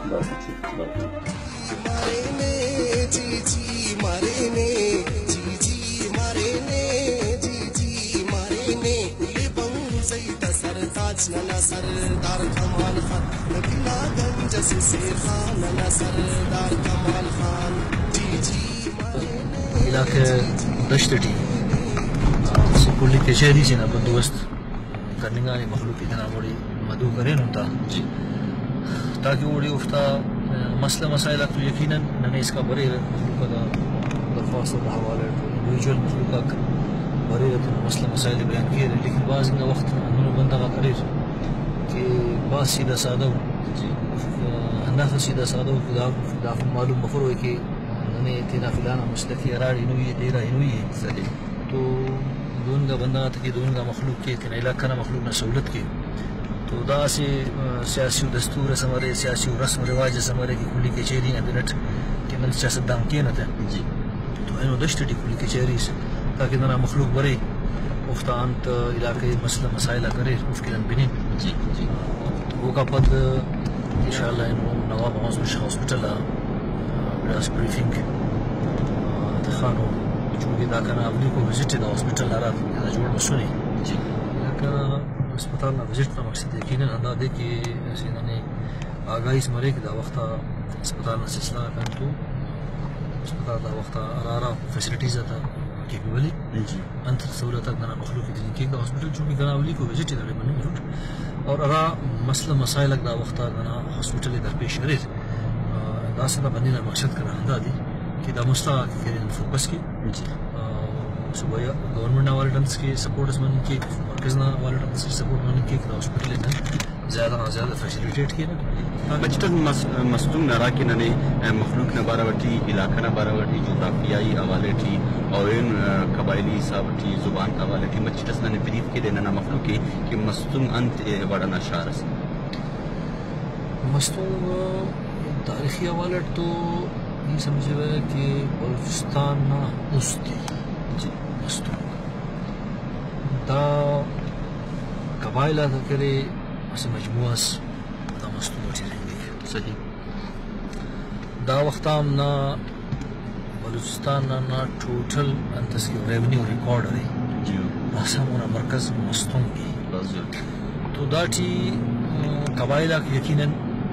बस ठीक बात है। सरदार कमाल खान नबीला गंज से खान सरदार कमाल खान जी जी इलाके दश्तटी कुल्ली कचहरी से ना बंदोबस्त करने का मखलूक इतना बड़ी मदू करें होता जी ताकि बड़ी उफ्ता मसला मसाइल तो यकीनन नने इसका बड़े मखलूक का दरख्वास्त का हवाले इंडिविजुअल मखलूक का बड़े मसला मसाइल बयान किए लेकिन बाज़ का वक्त उन्होंने बंदा का करे कि बात सीधा साधा अंदाज़ सीधा साधा खुदा मालूम मफर हो कि नने तेना फिलाना मसला की अरार इनुई तेरा इनुई है सही तो दोन का बंदा था कि दोन का मखलूक के तेना इलाका ना मखलूक ना सहूलत के तो दा से सियासी दस्तूर हमारे सियासी रस्म रिवाज हमारे की खुली कचहरी मिनट के मन सियासतदान किए न थे जी तो इन दश्तटी खुली कचहरी से ताकि ना मखलूक बरे उफ्तांत इलाके मसला मसाइला करे उसके बिनिन जी जी वो का पद इंशाल्लाह इन्हों नवाब हॉस्पिटल ब्रीफिंग खानो चूँकि दाखना अवली को विजिट था हॉस्पिटल आ रहा जोड़ मसुनी जी अस्पताल में विजिट का मकसद यकीन अंदा दे कि ऐसे इन्होंने आगाही से मरे कि दा वक्त अस्पताल में सिलसिला कर तो अस्पताल दा वक्त आरा फैसिलिटीज था केपेबली जी अंत सहूलत गना मखलूक की हॉस्पिटल चूँकि गनावली को विजिट इधर मन और अरा मसला मसाइल दा वक्त गना हॉस्पिटल दरपेश करे दासना बनी ना मकसद करा अंदा दी कि दा मुस्ता के फोकस की जी सुबह गवर्नमेंट वाले टम्स के सपोर्ट मन के मरकज़ वाले टम्स के सपोर्ट मन के हॉस्पिटल इधर ज़्यादा ना ज़्यादा फैसिलिटेट किए ना बचतन मस्तूम नरा के नने मखलूक न बारावटी इलाका न बारावटी जोग्राफियाई हवाले थी और इन कबायली सावटी जुबान का हवाले थी मचटस ने ब्रीफ के देना ना मखलूक कि मस्तूम अंत बड़ा नशारस मस्तूम तारीखी हवाले तो ये समझे हुए कि बलूचिस्तान ना उस्ती जी मस्तूम दा कबायला करे ऐसे मजमुआस दा मस्तूम उठी रहेंगे सही दा वक्ताम ना बलूचिस्तान ना टोटल अंतस की रेवेन्यू रिकॉर्ड है जी रासा मोना मरकज मस्तूम की तो दाटी कबायला यकीनन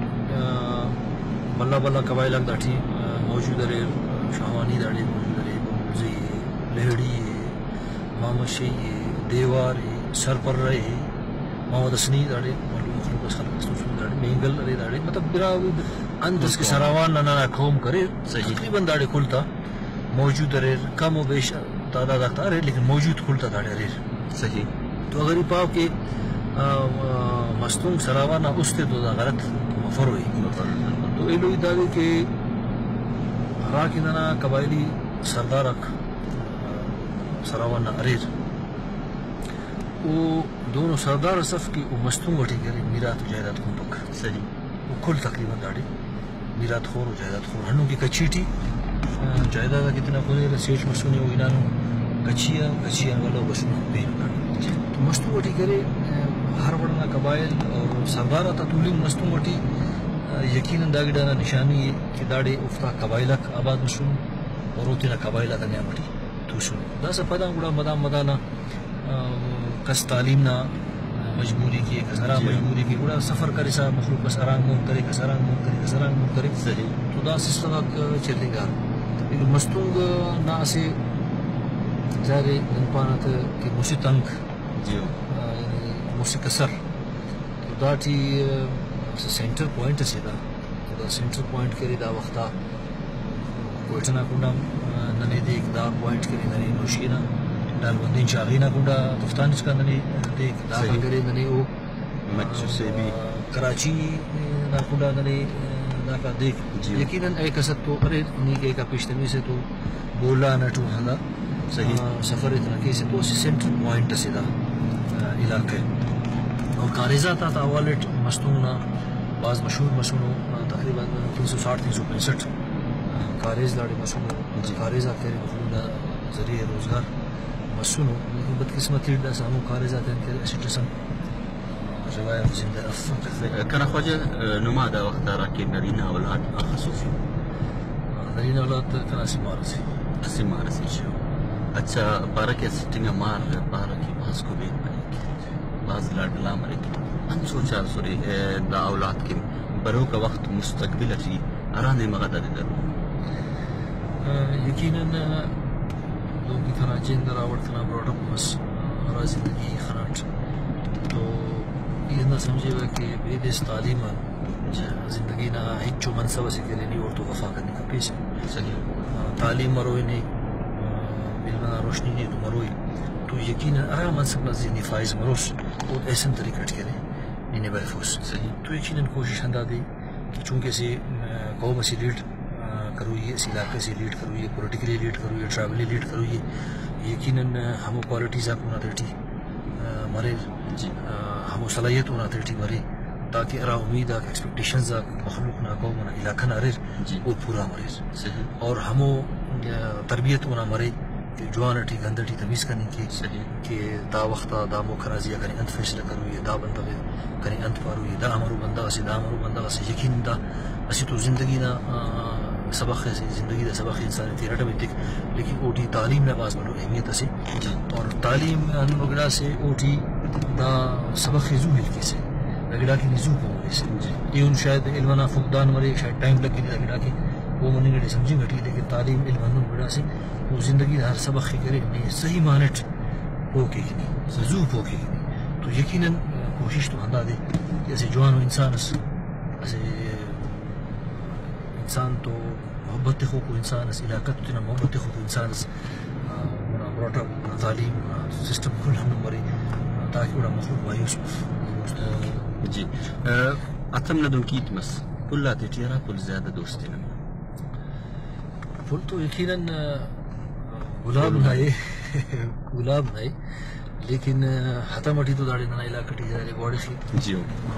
बल्ला बल्ला कबायला दाटी मौजूद है शाहवानी दाड़ी मौजूद है बुलजी लहड़ी मामशी देवार सरपर रहे मावदसनी दाड़ी मेंगल अरे दाड़ी मतलब बिरा अंदस के सरावान ना कौम करे तकरीबन दाड़ी खुलता मौजूद रहे कम व बेश तादाद रखता रहे लेकिन मौजूद खुलता दाड़ी रहे सही तो अगर ये पाव के मस्तूम सरावा ना उसते तो गलत मफर हुई तो ये लोग दावे के हरा की ना कबायली सरदार सरावा ना अरेर वो दोनों सरदार सफ की वो मस्तूम वठी करे मीरात जायदाद को पक सही वो कुल तकरीबन दाड़ी मीरात खोर जायदाद खोर हनु की कचीटी जायदाद कितना खोले सेठ मसूनी वो इनानु कचिया कचिया वाला वसुना बेन दाड़ी तो मस्तूम वठी करे हर वड़ना कबाइल और सरदार आता तुलिंग मस्तूम वठी यकीनन दागिडाना निशानी कि दाड़े उफ्ता कबाइलक आबाद मसून और उतना कबाइला का न्यामटी तुसुन दासा पदा गुड़ा मदाम मदाना कस तालीम ना मजबूरी की कसरा मजबूरी की गुड़ा सफर करे सा मखलूक बस आराम मुंह करे कसरांग मुंह करे कसरांग मुंह करे सही तो दास इस तरह चलेगा लेकिन मस्तूंग ना से ज़ारे नपानत कि मुसी तंग जी मुसी कसर तो दाटी सेंटर पॉइंट से दा तो सेंटर पॉइंट करे दा वक्ता कोयटना कुंडा नने देख दा पॉइंट करे नने नोशीना दालबंदीन शाहीना कुंडा तुफ्तान इसका नने देख दा करे नने वो मच्चू से भी कराची ना कुंडा नने ना का देख यकीनन एक असत तो अरे नहीं के का पिछतमी से तो बोला ना टू हला सही सफर इतना के से तो सेंटर पॉइंट से दा इलाके और कारिजा था वालेट मस्तूना बाज मशहूर मसूनो तकरीबन 360-365 कारेज लाड़े मसूनो कारेजा करे मखलूना जरिए रोजगार मसूनो लेकिन बदकिस्मती सामू कारेजा थे सिटीजन رواية زندة أصلا كان خواجه نما دا وقت راكي نرينا أولاد خصوصي نرينا أولاد كان أسمارسي شو अच्छा बारह के सिटिंग मार बारह की बास को भी बाज लाडला मरे की अन सोचा सोरे दा औलाद के बरो का वक्त मुस्तकबिल अच्छी अराने मगदा दे दरो यकीनन लोग की तरह जिंदा रावड़तना ब्रॉडअप बस जिंदगी खराट तो ये ना समझेगा कि बेदेश तालीम जिंदगी ना हिच्चो मनसब से के लिए नहीं और तो वफा करने का पेश सही तालीम मरोई नहीं बिलमना रोशनी नहीं तो मरोई तो यकीनन आराम मनसब ना जिंदगी फाइज मरोश और ऐसा तरीका करे नहीं बेफूस सही तो यकीनन कोशिश हंदा दी कि चूंकि से कौम से लीड करूँ ये इस इलाके से लीड करूँ ये पॉलिटिकली लीड करूँ ये ट्रैवली लीड करूँ ये यकीनन हम क्वालिटीज़ आप होना देती मरे हम सलाहियत होना देती मरे ताकि अरा उम्मीद आ एक्सपेक्टेशंस आ मखलूक ना कौम ना इलाका ना रहे वो पूरा मरे और हम तरबियत होना मरे कि जवान टी गंदटी तमीज़ करने की कि दा वक्त दा मुखराजिया करें अंत फैसला करूँ ये दा बंदा करें अंत पारू ये दा अमरू बंदा से यकीन दा असी तो जिंदगी ना सबक है जिंदगी का सबक इंसान तेरह में दिख लेकिन ओटी तालीम में आवाज़ बनो अहमियत से और तालीम वगैरह से ओटी दा सबक हिजू मिलके से लगड़ा की निजू को से ये उन शायद इल्मना फुकदान मरे शायद टाइम लग गई लगड़ा की वो मनी घटी समझी घटी लेकिन तालीम इल्मन वगैरह से वो जिंदगी हर सबक करे नहीं सही मानट पोके की नहीं जू पोके की नहीं तो यकीनन कोशिश तो हंदा दे जैसे जवान इंसान ऐसे इंसान तो मोहब्बत खो को इंसान इलाका तो ना मोहब्बत खो को इंसान ब्रॉट अप तालीम सिस्टम कुल हम मरे ताकि वड़ा मखलूक वायुस जी अतम लदुन कीत मस पुल्ला तेटियारा पुल ज्यादा दोस्ती न पुल तो यकीनन गुलाब नहीं लेकिन हतामटी तो दाड़ी ना इलाका टी जा बॉडी खी जी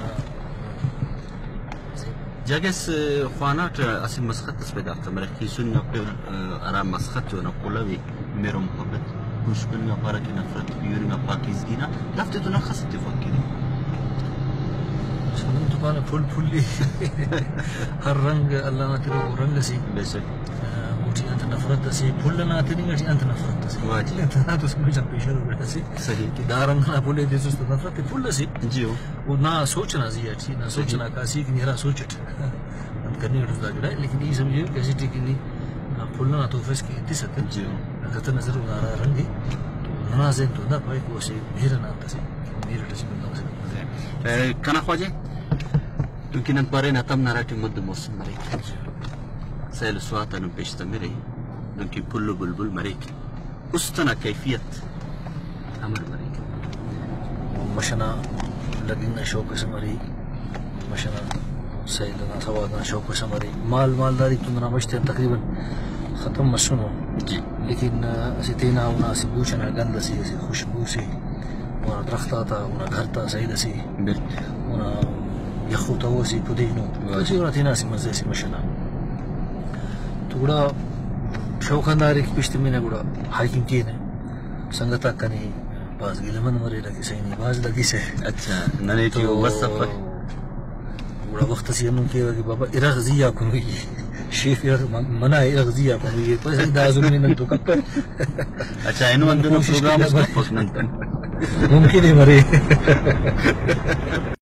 جاكس خوانات أصل مسخت تسبيد أكتر مركزون نقول أرا مسخت ونقولوي ميرو محبت مشكل نقارك نفرت بيوري نباكيز جينا لفتو نخص تفكري شنو تبغى فل هر رنگ الله ما ترى رنگ سي بس وتي أنت نفرت سي فل نا تري نجي أنت نفرت سي واجي أنت هذا اسمه جاب بيشر ولا سي صحيح دارن نا فل دي سوست نفرت فل سي جيو ونا सोचना चाहिए ना सोचना कासी कि निरा सोचट करने का रुज़ा जुड़ा लेकिन ये समझिए कैसे टिकी नहीं फुलना तो फेस की इतनी सत्तर جيو कतर नजर उतारा रंगी तो ननाज़े तो ना पाए को से मेरा नाम तसे मेरा तसे बंदा से كان خواجه يمكن أن تبارين تم نراتي مد موسم مريك سيل سواتا نبيشتا مري يمكن كله بلبل مريك أستنا كيفية عمل مريك مشنا لقينا شوك سمري مشنا سيلنا سوادنا شوك سمري مالداري كنا مشتين تقريبا ختم مشنو جي लेकिन सितेना उना से पूछना गंद से खुशबू से उना दरख्ता था उना घर था सही दसी بل उना यखुता वो सी पुदीनो ऐसे उना थी ना सी मज़े से मशना तो गुड़ा शौकंदारी की पिछते में ना गुड़ा हाइकिंग की ने संगता कनी बाज गिलमन मरे लगी सही नहीं बाज लगी से अच्छा ननेटी बस सफर गुड़ा वक्त से हम के बाबा इराज़िया को ये शेफ यार मना इराज़िया को ये तो ऐसे दाजुल में न तो कब अच्छा इन्हों अंदर प्रोग्राम उसको पसंद मुमकिन है मरे